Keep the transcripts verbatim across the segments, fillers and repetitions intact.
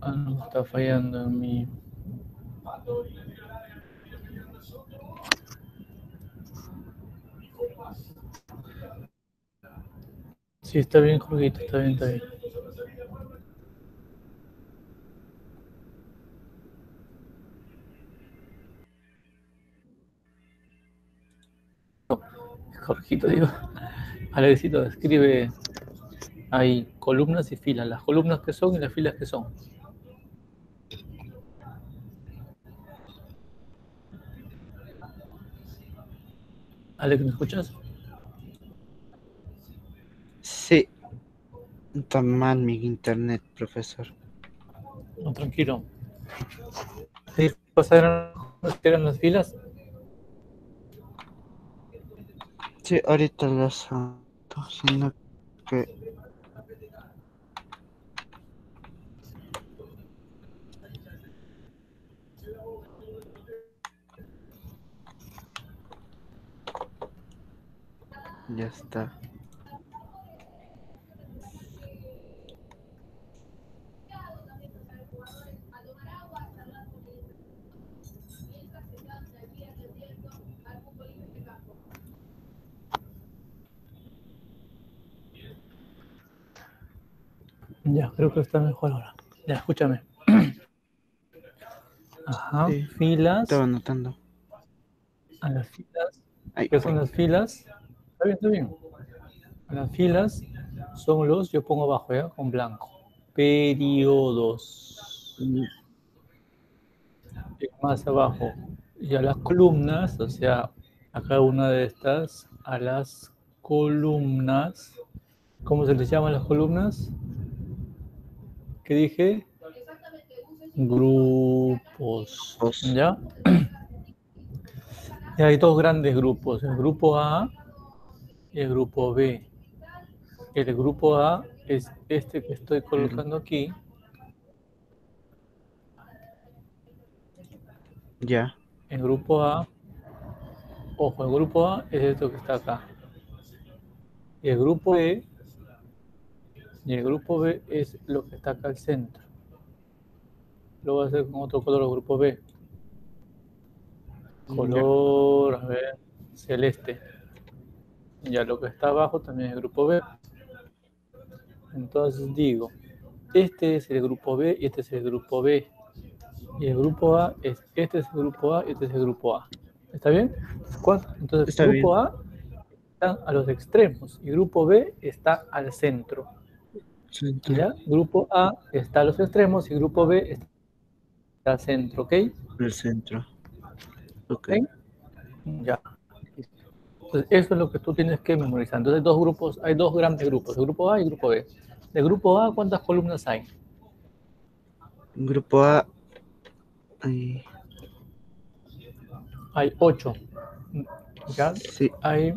Ah, no, está fallando en mi... Sí, está bien, Jorgito, está bien, está bien. Jorgito, digo. Alexito, escribe, hay columnas y filas. Las columnas que son y las filas que son. Alex, ¿me escuchas? Sí. Está mal mi internet, profesor. No, tranquilo. ¿Sí pasaron eran las filas? Sí, ahorita las anoto, sino que... Ya está. Ya, creo que está mejor ahora. Ya, escúchame. Ajá, Sí, filas. estaba anotando. A las filas. Ay, ¿Qué son las filas? Está bien, está bien. A las filas son los, yo pongo abajo, ¿ya? Con blanco. Periodos. mm, Y más abajo. Y a las columnas, o sea, a cada una de estas, a las columnas. ¿Cómo se les llaman las columnas? ¿Qué dije? Grupos. dos. ¿Ya? Y hay dos grandes grupos, el grupo A y el grupo B. El grupo A es este que estoy colocando aquí. Ya. El grupo A, ojo, el grupo A es esto que está acá. Y el grupo B, y el grupo B es lo que está acá al centro. Lo voy a hacer con otro color, el grupo B. Ya. Color, a ver, celeste. Ya lo que está abajo también es el grupo B. Entonces digo, este es el grupo B y este es el grupo B. Y el grupo A es, este es el grupo A y este es el grupo A. ¿Está bien? Entonces, Está bien. grupo A está a los extremos y grupo B está al centro. Centro. ¿Ya? Grupo A está a los extremos y grupo B está al centro, ¿ok? El centro. Ok. ¿Ok? Ya. Entonces, eso es lo que tú tienes que memorizar. Entonces, dos grupos, hay dos grandes grupos, el grupo A y el grupo B. De grupo A, ¿cuántas columnas hay? Grupo A. Ay, Hay ocho. ¿Ya? sí. Hay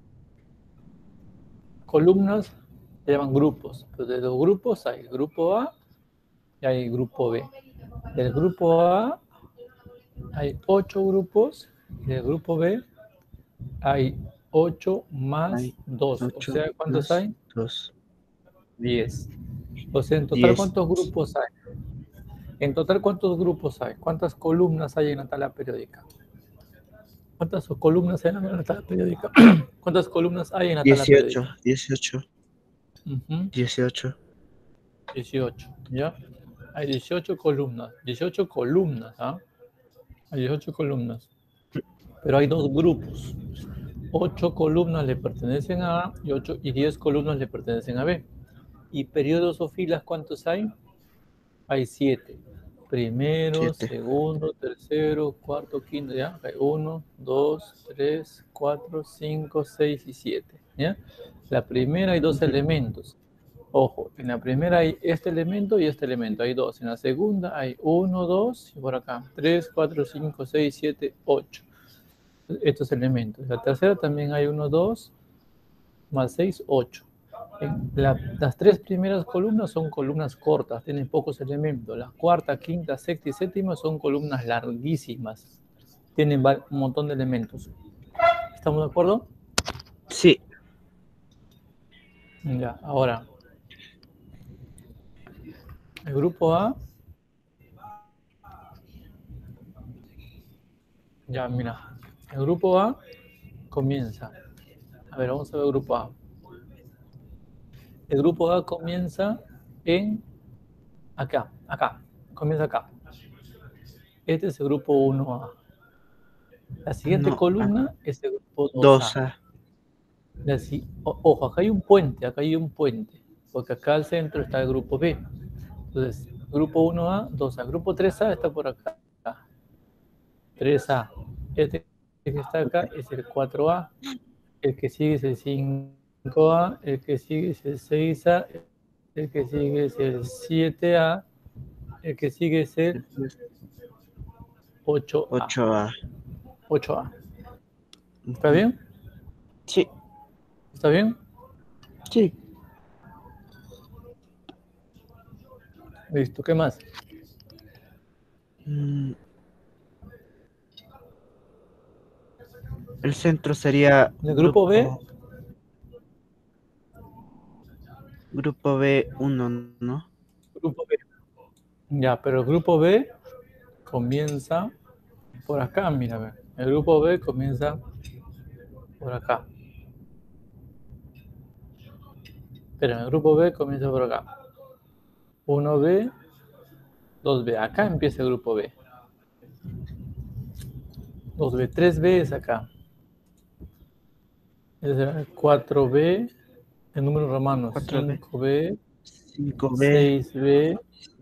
columnas, se llaman grupos. Entonces, de los grupos hay grupo A y hay grupo B. Del grupo A hay ocho grupos y del grupo B hay ocho más Hay dos. O ocho sea, ¿cuántos más hay? dos. diez. O sea, en total, Diez. ¿cuántos grupos hay? En total, ¿cuántos grupos hay? ¿Cuántas columnas hay en la tabla periódica? ¿Cuántas columnas hay en la tabla periódica? ¿Cuántas columnas hay en la tabla Dieciocho. periódica? Dieciocho. Uh-huh. Dieciocho. dieciocho, ¿ya? Hay dieciocho columnas. dieciocho columnas, ¿ah? Hay dieciocho columnas. Pero hay dos grupos. ocho columnas le pertenecen a A y, ocho, y diez columnas le pertenecen a B. ¿Y periodos o filas cuántos hay? Hay siete. Primero, Siete. segundo, tercero, cuarto, quinto, ¿ya? Hay uno, dos, tres, cuatro, cinco, seis y siete, ¿ya? La primera hay dos Ujú. elementos. Ojo, en la primera hay este elemento y este elemento, hay dos. En la segunda hay uno, dos, y por acá, tres, cuatro, cinco, seis, siete, ocho. Estos elementos. En la tercera también hay uno, dos, más seis, ocho. La, las tres primeras columnas son columnas cortas, tienen pocos elementos. La cuarta, quinta, sexta y séptima son columnas larguísimas, tienen un montón de elementos. ¿Estamos de acuerdo? Sí. Ya, ahora, el grupo A Ya, mira, el grupo A comienza. A ver, vamos a ver el grupo A. El grupo A comienza en acá, acá, comienza acá. Este es el grupo uno A. La siguiente No, columna es el grupo dos dos A. A. La si- o- ojo, acá hay un puente, acá hay un puente, porque acá al centro está el grupo B. Entonces, grupo uno A, dos A. Grupo tres A está por acá. tres A. Este que está acá es el cuatro A. El que sigue es el cinco A. El que sigue es el seis A. El que sigue es el siete A. El que sigue es el ocho A. ocho A. ocho A. ¿Está bien? Sí, ¿Está bien? sí. Listo. ¿Qué más? Mm, El centro sería El grupo B, grupo B uno, ¿no? grupo B. Ya, pero el grupo B comienza por acá, mira, ve. El grupo B comienza por acá. Pero el grupo B comienza por acá. uno B, dos B. Acá empieza el grupo B. dos B, tres B es acá. Ese será cuatro B, en números romanos. cuatro B. cinco B, cinco B. seis B,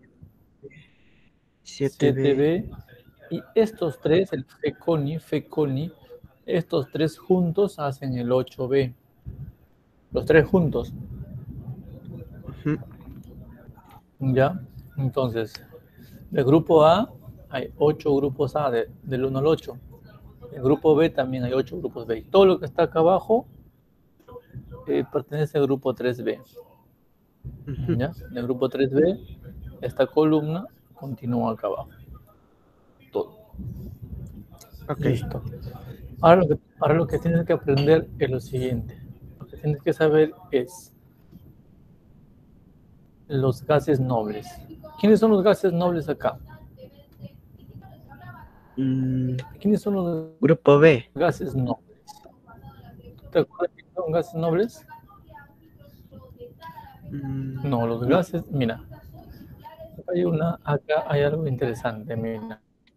siete siete B. B. Y estos tres, el Feconi, Feconi, estos tres juntos hacen el ocho B. Los tres juntos. Ujú. ¿Ya? Entonces, del grupo A hay ocho grupos A, de, del uno al ocho. El grupo B también hay ocho grupos B. Y todo lo que está acá abajo eh, pertenece al grupo tres B. Ujú. ¿Ya? En el grupo tres B, esta columna continúa acá abajo. Todo. Ok. Listo. Ahora lo, que, ahora lo que tienes que aprender es lo siguiente. Lo que tienes que saber es los gases nobles. ¿Quiénes son los gases nobles acá? Mm, ¿Quiénes son los Grupo B. gases nobles? ¿Te acuerdas que son gases nobles? Mm, No, los no. gases, mira, hay una, acá hay algo interesante, mira.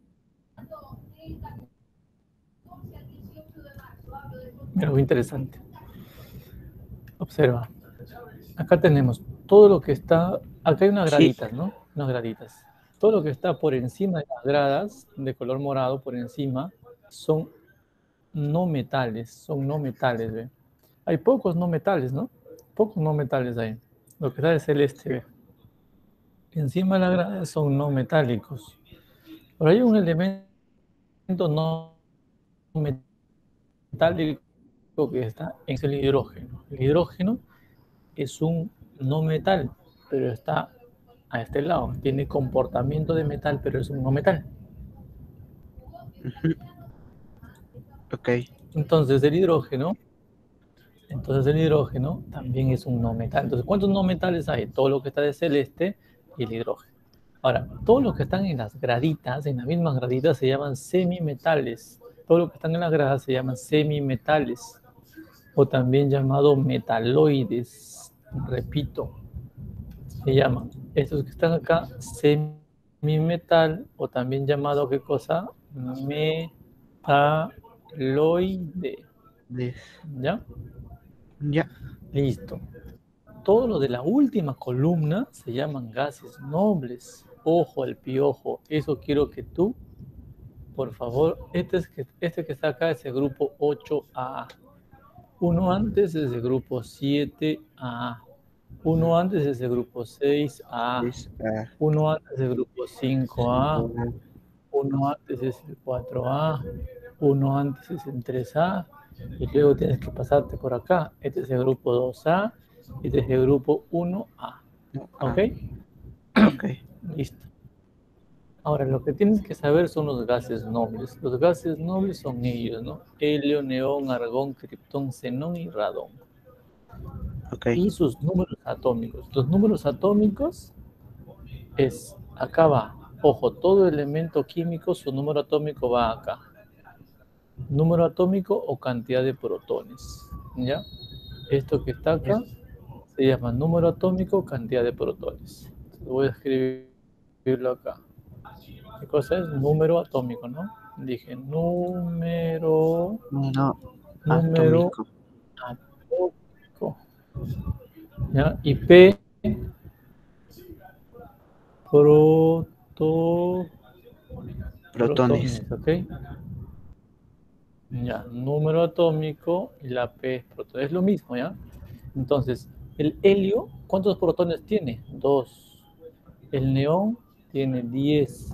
Mira, algo interesante. Observa. Acá tenemos todo lo que está, acá hay unas Sí. graditas, ¿no? Unas graditas. Todo lo que está por encima de las gradas, de color morado por encima, son no metales, son no metales, ¿ve? Hay pocos no metales, ¿no? Pocos no metales hay. Lo que está de celeste, ¿ve? Encima de la grada son no metálicos. Pero hay un elemento no metálico que está en el hidrógeno. El hidrógeno es un no metal, pero está a este lado. Tiene comportamiento de metal, pero es un no metal. Ujú. Ok. Entonces el hidrógeno, entonces el hidrógeno también es un no metal. Entonces, ¿cuántos no metales hay? Todo lo que está de celeste y el hidrógeno. Ahora, todos los que están en las graditas, en las mismas graditas, se llaman semimetales. Todo lo que están en las gradas se llaman semimetales, o también llamado metaloides. Repito, se llaman estos que están acá semimetal, o también llamado, ¿qué cosa? Metaloide. Des. ¿Ya? Ya. Listo. Todo lo de la última columna se llaman gases nobles. Ojo al piojo. Eso quiero que tú, por favor, este, es que, este que está acá es el grupo ocho A. Uno antes es el grupo siete A. Uno antes es el grupo seis A. Des. A. Uno antes es el grupo cinco A. cinco A. Uno antes es el cuatro A. Uno antes es el tres A. Y luego tienes que pasarte por acá. Este es el grupo dos A. Este es el grupo uno A. ¿Ok? Ok. Listo. Ahora, lo que tienes que saber son los gases nobles. Los gases nobles son ellos, ¿no? Helio, neón, argón, criptón, xenón y radón. Ok. Y sus números atómicos. Los números atómicos es, acá va. Ojo, todo elemento químico, su número atómico va acá. número atómico o cantidad de protones, ¿ya? Esto que está acá se llama número atómico o cantidad de protones. Entonces voy a escribirlo acá. ¿Qué cosa es? Número atómico, ¿no? Dije número, No, número atómico. atómico, ¿ya? Y P, proto, Protones. protones, ¿ok? Ya, número atómico y la P es protón. Es lo mismo, ¿ya? Entonces, el helio, ¿cuántos protones tiene? Dos. El neón tiene diez.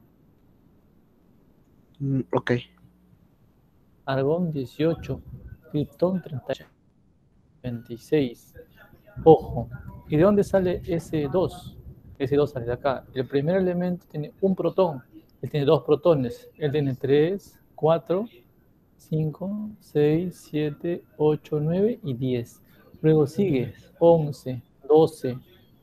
Mm, ok. Argón dieciocho. Krypton treinta y ocho. veintiséis. Ojo. ¿Y de dónde sale ese dos? Ese dos sale de acá. El primer elemento tiene un protón. Él tiene dos protones. Él tiene tres, cuatro, cinco, seis, siete, ocho, nueve y diez. Luego sigue once, doce,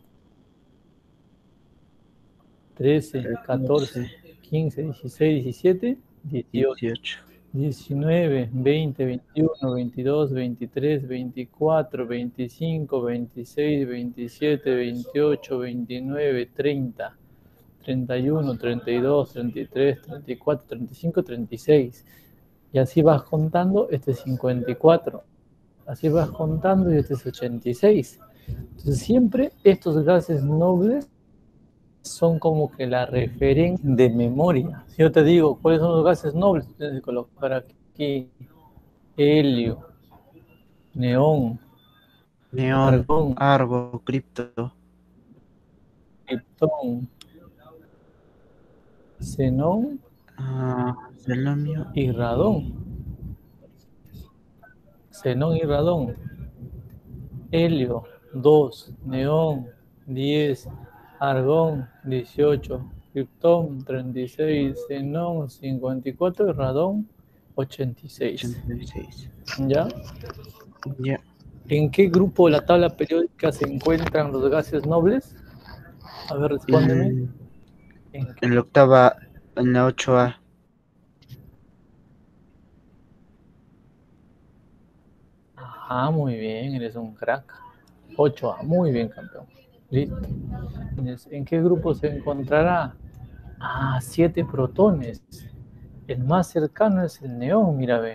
trece, catorce, catorce, quince, dieciséis, diecisiete, dieciocho, dieciocho. diecinueve, veinte, veintiuno, veintidós, veintitrés, veinticuatro, veinticinco, veintiséis, veintisiete, veintiocho, veintinueve, treinta, treinta y uno, treinta y dos, treinta y tres, treinta y cuatro, treinta y cinco, treinta y seis. Y así vas contando, este es cincuenta y cuatro. Así vas contando y este es ochenta y seis. Entonces siempre estos gases nobles son como que la referencia de memoria. Si yo te digo cuáles son los gases nobles, tienes que colocar aquí helio, neón, Neón, argón, argo, cripto, criptón, xenón ah, selenio, y radón. Xenón y radón. Helio, dos, neón, diez, argón, dieciocho, criptón, treinta y seis, xenón, cincuenta y cuatro y radón, ochenta y seis. ochenta y seis. ¿Ya? Ya. ¿En qué grupo de la tabla periódica se encuentran los gases nobles? A ver, respóndeme. En, ¿En qué? en la octava, en la ocho A. Ajá, muy bien, eres un crack. ocho A, muy bien, campeón. Listo. Entonces, ¿en qué grupo se encontrará? Ah, siete protones. El más cercano es el neón, mira, ve.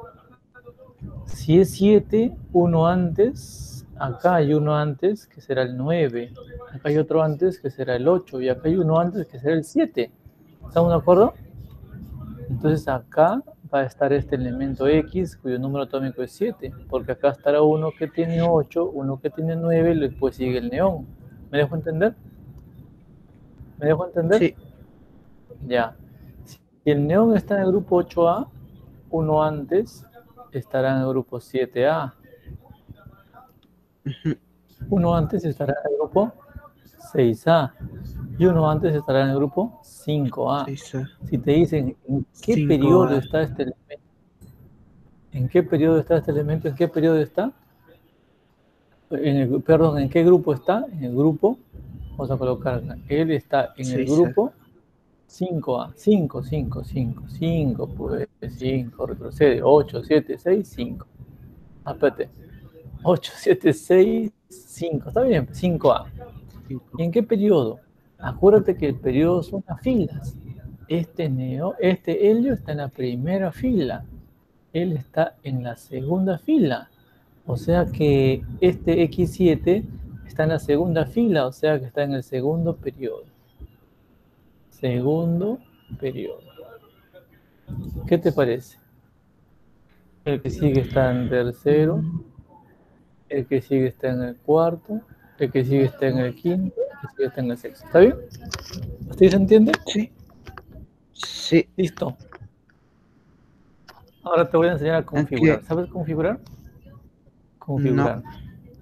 Si es siete, uno antes, acá hay uno antes, que será el nueve. Acá hay otro antes, que será el ocho. Y acá hay uno antes, que será el siete. ¿Estamos de acuerdo? Entonces acá va a estar este elemento X, cuyo número atómico es siete, porque acá estará uno que tiene ocho, uno que tiene nueve, y después sigue el neón. ¿Me dejo entender? ¿Me dejo entender? Sí. Ya. Si el neón está en el grupo ocho A, uno antes estará en el grupo siete A. Ujú. Uno antes estará en el grupo seis A. Y uno antes estará en el grupo cinco A. seis A. Si te dicen en qué cinco periodo A. está este elemento, ¿en qué periodo está este elemento? ¿En qué periodo está? En el, perdón, ¿en qué grupo está? En el grupo, vamos a colocar acá, él está en el seis A. grupo cinco A, cinco, cinco, cinco, cinco, pues cinco, retrocede, ocho, siete, seis, cinco. Ah, espérate, ocho, siete, seis, cinco, está bien, cinco A. cinco. ¿Y en qué periodo? Acuérdate que el periodo son las filas. Este neo, este helio está en la primera fila, él está en la segunda fila. O sea que este equis siete está en la segunda fila, o sea que está en el segundo periodo. Segundo periodo. ¿Qué te parece? El que sigue está en tercero, Mm, el que sigue está en el cuarto, el que sigue está en el quinto, el que sigue está en el sexto. ¿Está bien? ¿Ustedes entienden? Sí. Sí. Listo. Ahora te voy a enseñar a Aunque configurar. ¿Sabes configurar? no. Configurar.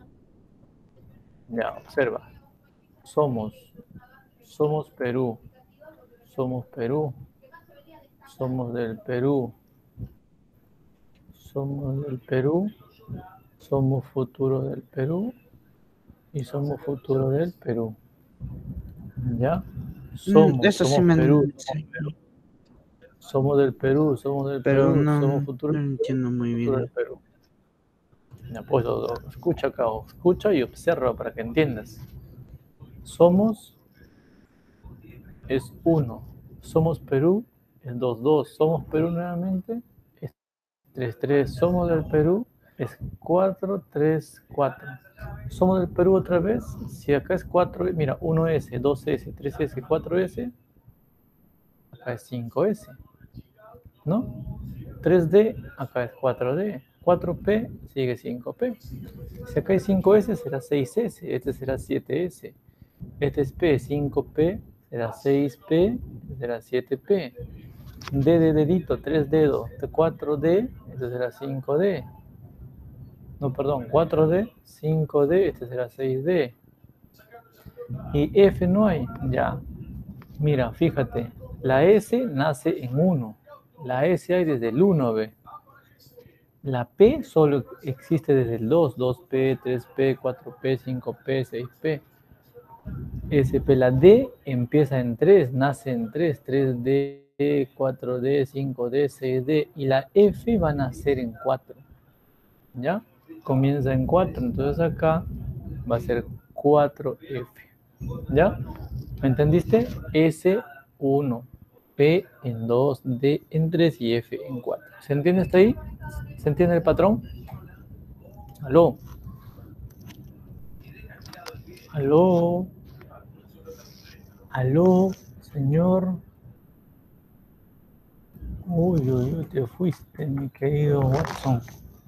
Ya, observa. Somos. Somos Perú. Somos Perú. Somos del Perú. Somos del Perú. Somos futuro del Perú. Y somos futuro del Perú. ¿Ya? Mm, Somos, eso sí somos me Perú. han Somos Perú. enseñado. Somos del Perú, somos del Pero Perú, no, somos futuros no entiendo muy futuro bien. del Perú. Ya, pues, o- o- escucha acá, o escucha y observa para que entiendas. Somos es uno. Somos Perú es dos, dos. Somos Perú nuevamente es tres, tres. Somos del Perú es cuatro, tres, cuatro. Somos del Perú otra vez. Si acá es cuatro, mira, uno ese, dos ese, tres ese, cuatro ese. Acá es cinco ese. ¿No? tres D, acá es cuatro D. cuatro P sigue cinco P. Si acá hay cinco ese, será seis ese. Este será siete ese. Este es P, cinco P, será seis P, será siete P. D de dedito, tres dedos, cuatro D, este será cinco D. No, perdón, cuatro D, cinco D, este será seis D. Y F no hay, ya. Mira, fíjate, la S nace en uno. La S hay desde el uno, ¿ve? La P solo existe desde el dos, dos P, tres P, cuatro P, cinco P, seis P. S P, la D empieza en tres, nace en tres, tres D, cuatro D, cinco D, seis D, y la F va a nacer en cuatro, ¿ya? Comienza en cuatro, entonces acá va a ser cuatro F, ¿ya? ¿Me entendiste? S uno, P en dos, D en tres y F en cuatro. ¿Se entiende hasta ahí? ¿Se entiende el patrón? ¿Aló? ¿Aló? ¿Aló, señor? Uy, uy, uy, te fuiste, mi querido Watson.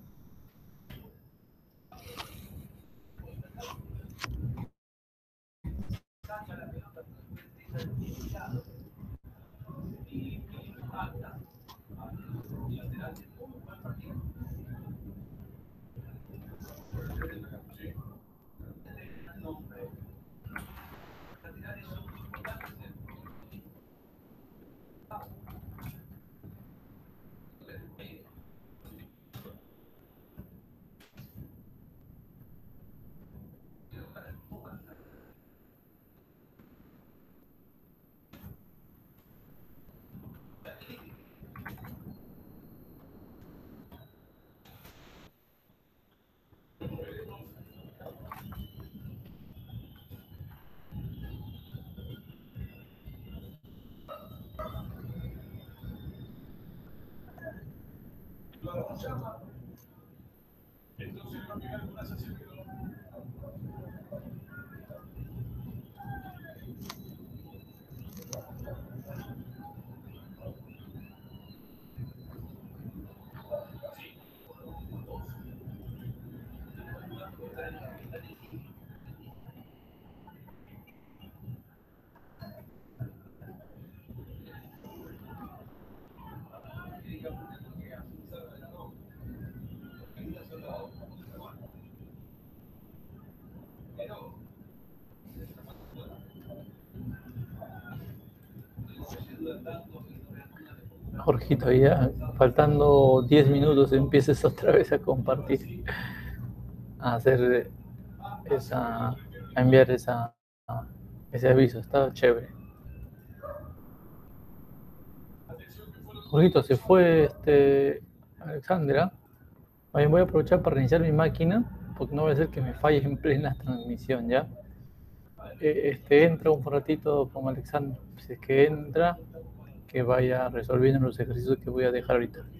Jorgito, ya faltando diez minutos empieces otra vez a compartir, a hacer esa, a enviar esa, ese aviso, está chévere. Jorgito, se fue este Alexandra. Voy a aprovechar para reiniciar mi máquina, porque no va a ser que me falle en plena transmisión, ¿ya? Este, entra un ratito con Alexandra, si es que entra, que vaya resolviendo los ejercicios que voy a dejar ahorita.